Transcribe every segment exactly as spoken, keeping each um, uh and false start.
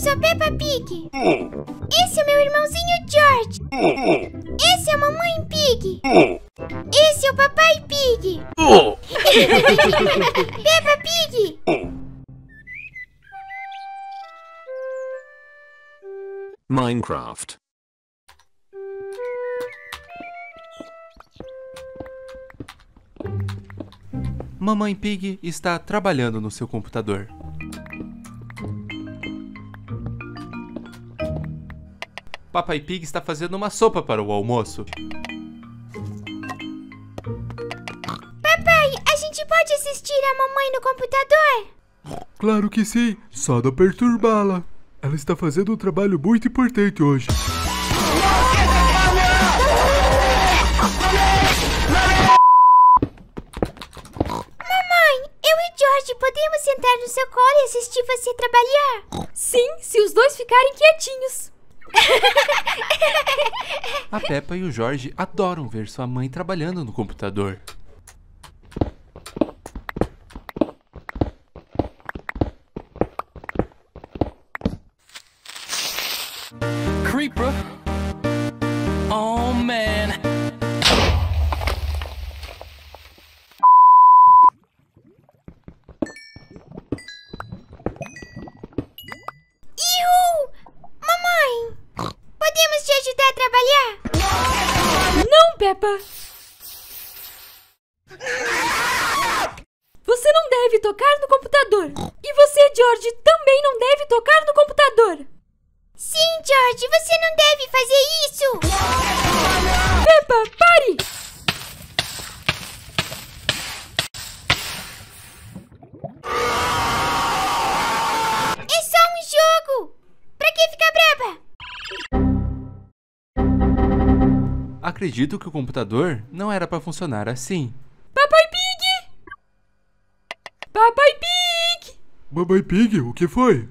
sou a Peppa Pig. Esse é meu irmãozinho George. Esse é a Mamãe Pig. Esse é o Papai Pig. Peppa Pig. Minecraft. Mamãe Pig está trabalhando no seu computador. Papai Pig está fazendo uma sopa para o almoço. Papai, a gente pode assistir a mamãe no computador? Claro que sim, só não perturbá-la. Ela está fazendo um trabalho muito importante hoje. Mamãe, eu e George podemos sentar no seu colo e assistir você trabalhar? Sim, se os dois ficarem quietinhos. A Peppa e o George adoram ver sua mãe trabalhando no computador. Creeper. Oh man. Ihu! Mamãe, podemos te ajudar a trabalhar? Não, Peppa. Você não deve tocar no computador. E você, George, também não deve tocar no computador. Sim, George, você não deve fazer isso! Peppa, pare! É só um jogo! Pra que ficar braba? Acredito que o computador não era para funcionar assim. Papai Pig! Papai Pig! Mamãe Pig, o que foi?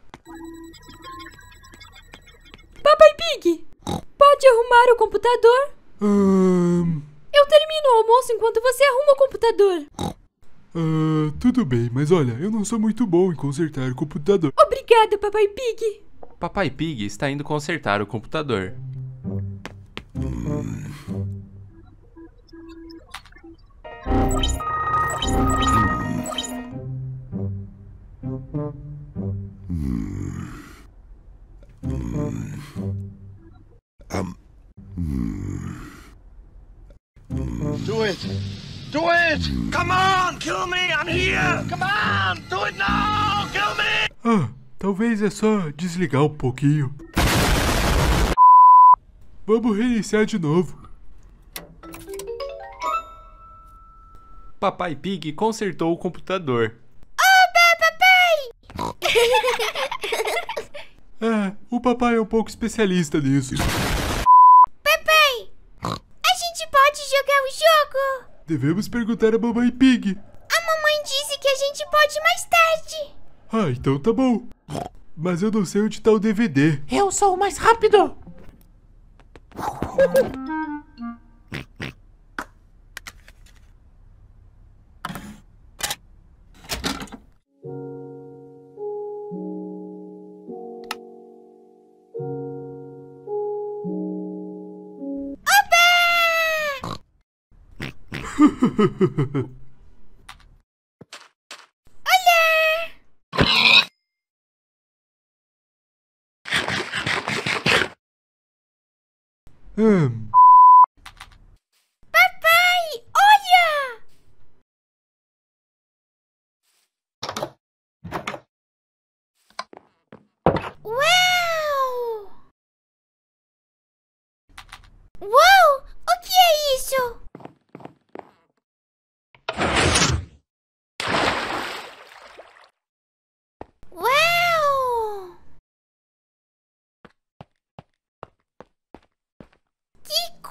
Papai Pig, pode arrumar o computador? Ahn... Eu termino o almoço enquanto você arruma o computador. Ah, tudo bem, mas olha, eu não sou muito bom em consertar o computador. Obrigada, Papai Pig. Papai Pig está indo consertar o computador. Do it! Do it! Come on! Kill me! I'm here! Come on! Do it now! Kill me! Ah, talvez é só desligar um pouquinho. Vamos reiniciar de novo. Papai Pig consertou o computador. Oba, papai! É, o papai é um pouco especialista nisso. Papai, a gente pode jogar o jogo? Devemos perguntar a mamãe Pig. A mamãe disse que a gente pode mais tarde. Ah, então tá bom. Mas eu não sei onde tá o D V D. Eu sou o mais rápido. Hum, Papai, olha! Uau! Uau! O que é isso? Uau! Que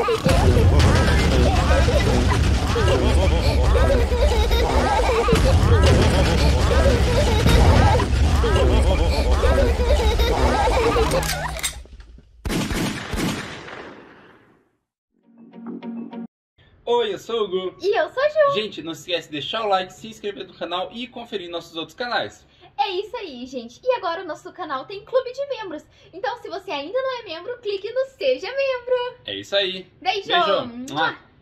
Oi, eu sou o Gu. E eu sou a Ju. Gente, não se esquece de deixar o like, se inscrever no canal e conferir nossos outros canais. É isso aí, gente. E agora o nosso canal tem clube de membros. Então, se você ainda não é membro, clique no Seja Membro. É isso aí. Beijo! Beijo. Mua.